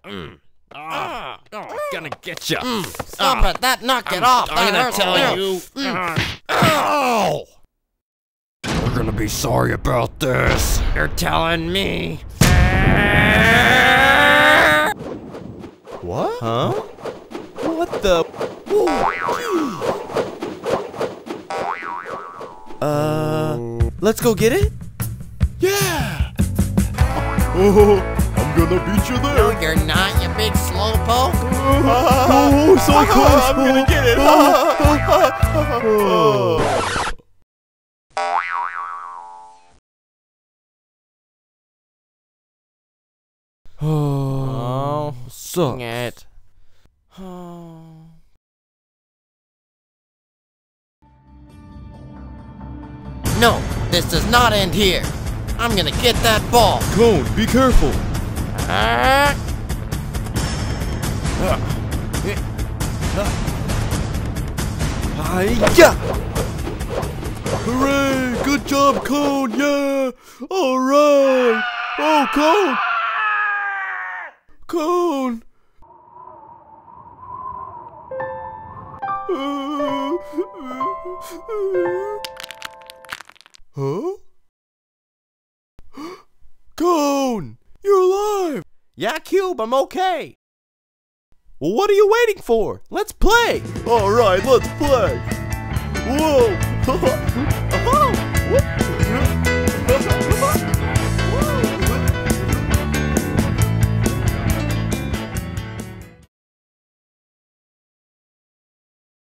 Gonna get you. Stop it! That knocked it off! I'm gonna hurts. tell you. Ow! We're gonna be sorry about this. You're telling me. What? Huh? What the? Let's go get it? Yeah! Oh, I'm gonna beat you there. No, you're not, you big slowpoke. Oh, so close. I'm gonna get it. Oh, sucks. It. No, this does not end here. I'm gonna get that ball. Cone, be careful. Hi-ya! Hooray! Good job, Cone. Yeah. All right. Oh, Cone. Cone. Huh? Cone! You're alive! Yeah, Cube, I'm okay. Well, what are you waiting for? Let's play! Alright, let's play! Whoa!